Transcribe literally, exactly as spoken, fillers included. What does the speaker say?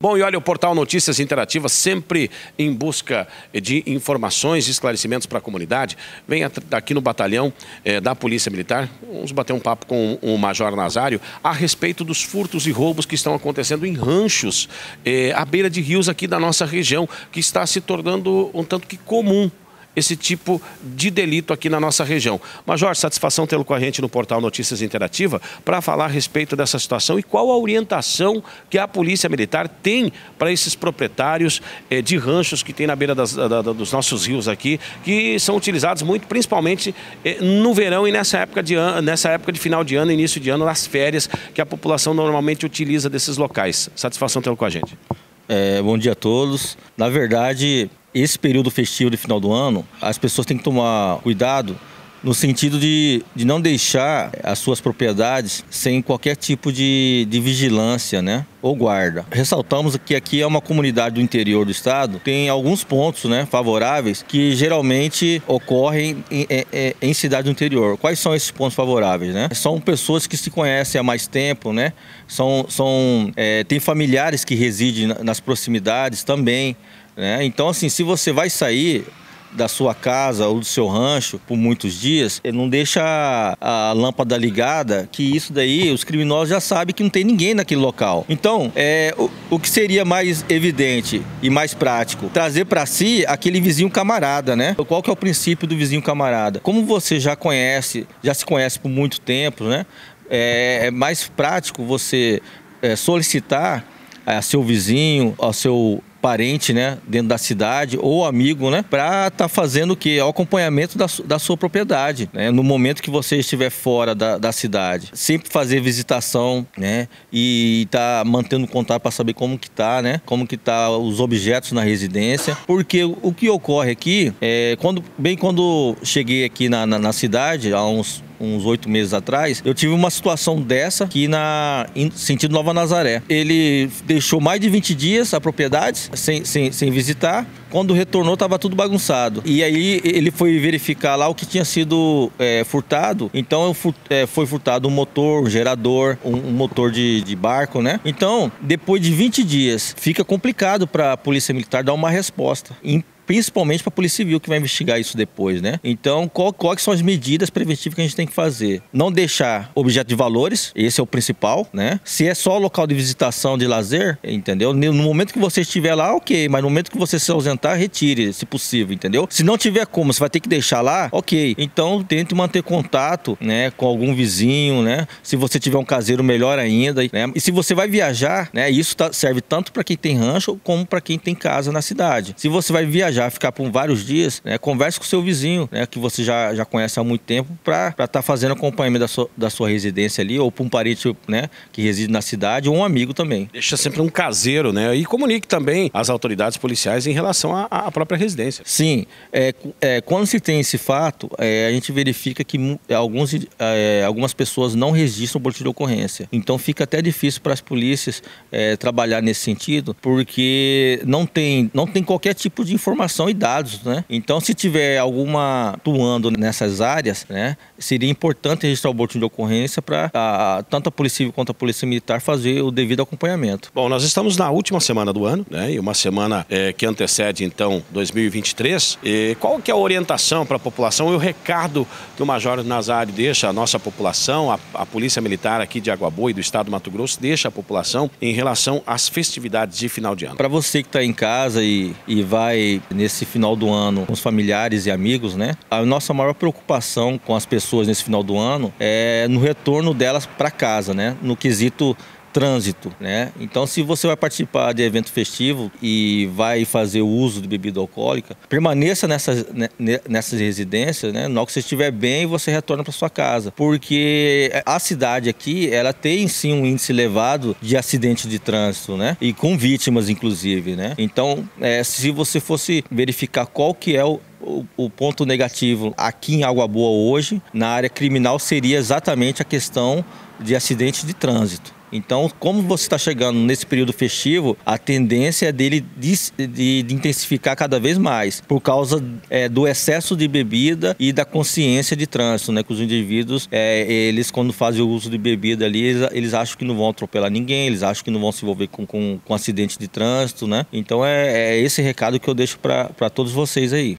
Bom, e olha, o Portal Notícias Interativas, sempre em busca de informações e esclarecimentos para a comunidade, vem aqui no batalhão eh, da Polícia Militar. Vamos bater um papo com o Major Nazário a respeito dos furtos e roubos que estão acontecendo em ranchos, eh, à beira de rios aqui da nossa região, que está se tornando um tanto que comum esse tipo de delito aqui na nossa região. Major, satisfação tê-lo com a gente no Portal Notícias Interativa para falar a respeito dessa situação e qual a orientação que a Polícia Militar tem para esses proprietários eh, de ranchos que tem na beira das, da, da, dos nossos rios aqui, que são utilizados muito, principalmente eh, no verão e nessa época, de an nessa época de final de ano, início de ano, nas férias, que a população normalmente utiliza desses locais. Satisfação tê-lo com a gente. É, bom dia a todos. Na verdade, esse período festivo de final do ano, as pessoas têm que tomar cuidado no sentido de, de não deixar as suas propriedades sem qualquer tipo de, de vigilância, né, ou guarda. Ressaltamos que aqui é uma comunidade do interior do estado, tem alguns pontos, né, favoráveis que geralmente ocorrem em, em, em cidade do interior. Quais são esses pontos favoráveis, né? São pessoas que se conhecem há mais tempo, né? São, são, é, tem familiares que residem nas proximidades também, né? Então, assim, se você vai sair da sua casa ou do seu rancho por muitos dias, não deixa a, a lâmpada ligada, que isso daí os criminosos já sabem que não tem ninguém naquele local. Então, é, o, o que seria mais evidente e mais prático? Trazer para si aquele vizinho camarada, né? Qual que é o princípio do vizinho camarada? Como você já conhece, já se conhece por muito tempo, né? É, é mais prático você é, solicitar a seu vizinho, ao seu parente, né, dentro da cidade, ou amigo, né, para estar tá fazendo o que? O acompanhamento da, da sua propriedade, né, no momento que você estiver fora da, da cidade. Sempre fazer visitação, né, e tá mantendo contato para saber como que tá, né, como que tá os objetos na residência, porque o que ocorre aqui, é, quando, bem quando cheguei aqui na, na, na cidade, há uns uns oito meses atrás, eu tive uma situação dessa aqui na em sentido Nova Nazaré. Ele deixou mais de vinte dias a propriedade sem, sem, sem visitar. Quando retornou, estava tudo bagunçado. E aí ele foi verificar lá o que tinha sido é, furtado. Então é, foi furtado um motor, um gerador, um, um motor de, de barco, né? Então, depois de vinte dias, fica complicado para a Polícia Militar dar uma resposta. Principalmente para a Polícia Civil, que vai investigar isso depois, né? Então, qual, quais são as medidas preventivas que a gente tem que fazer? Não deixar objeto de valores, esse é o principal, né? Se é só local de visitação, de lazer, entendeu? No momento que você estiver lá, ok, mas no momento que você se ausentar, retire, se possível, entendeu? Se não tiver como, você vai ter que deixar lá, ok. Então, tente manter contato, né, com algum vizinho, né? Se você tiver um caseiro, melhor ainda, né? E se você vai viajar, né, isso tá, serve tanto para quem tem rancho, como para quem tem casa na cidade. Se você vai viajar, já ficar por vários dias, né, converse com o seu vizinho, né, que você já, já conhece há muito tempo, para estar tá fazendo acompanhamento da sua, da sua residência ali, ou para um parente, né, que reside na cidade, ou um amigo também. Deixa sempre um caseiro, né, e comunique também as autoridades policiais em relação à, à própria residência. Sim, é, é, quando se tem esse fato, é, a gente verifica que alguns, é, algumas pessoas não registram o boletim de ocorrência. Então fica até difícil para as polícias é, trabalhar nesse sentido, porque não tem, não tem qualquer tipo de informação e dados, né? Então, se tiver alguma atuando nessas áreas, né, seria importante registrar o boletim de ocorrência para tanto a Polícia Civil quanto a Polícia Militar fazer o devido acompanhamento. Bom, nós estamos na última semana do ano, né? E uma semana é, que antecede, então, dois mil e vinte e três. E qual que é a orientação para a população e o recado que o Major Nazário deixa à nossa população, a, a Polícia Militar aqui de Água Boa e do Estado do Mato Grosso, deixa à população em relação às festividades de final de ano? Para você que está em casa e, e vai nesse final do ano com os familiares e amigos, né? A nossa maior preocupação com as pessoas nesse final do ano é no retorno delas para casa, né? No quesito trânsito, né? Então, se você vai participar de evento festivo e vai fazer o uso de bebida alcoólica, permaneça nessas, nessas residências, né? Na hora que você estiver bem, você retorna para sua casa, porque a cidade aqui, ela tem sim um índice elevado de acidentes de trânsito, né? E com vítimas, inclusive, né? Então, é, se você fosse verificar qual que é o O, o ponto negativo aqui em Água Boa hoje, na área criminal, seria exatamente a questão de acidente de trânsito. Então, como você está chegando nesse período festivo, a tendência é dele de, de, de intensificar cada vez mais, por causa é, do excesso de bebida e da consciência de trânsito, né? Que os indivíduos, é, eles quando fazem o uso de bebida ali, eles, eles acham que não vão atropelar ninguém, eles acham que não vão se envolver com, com, com acidente de trânsito, né? Então é, é esse recado que eu deixo para todos vocês aí.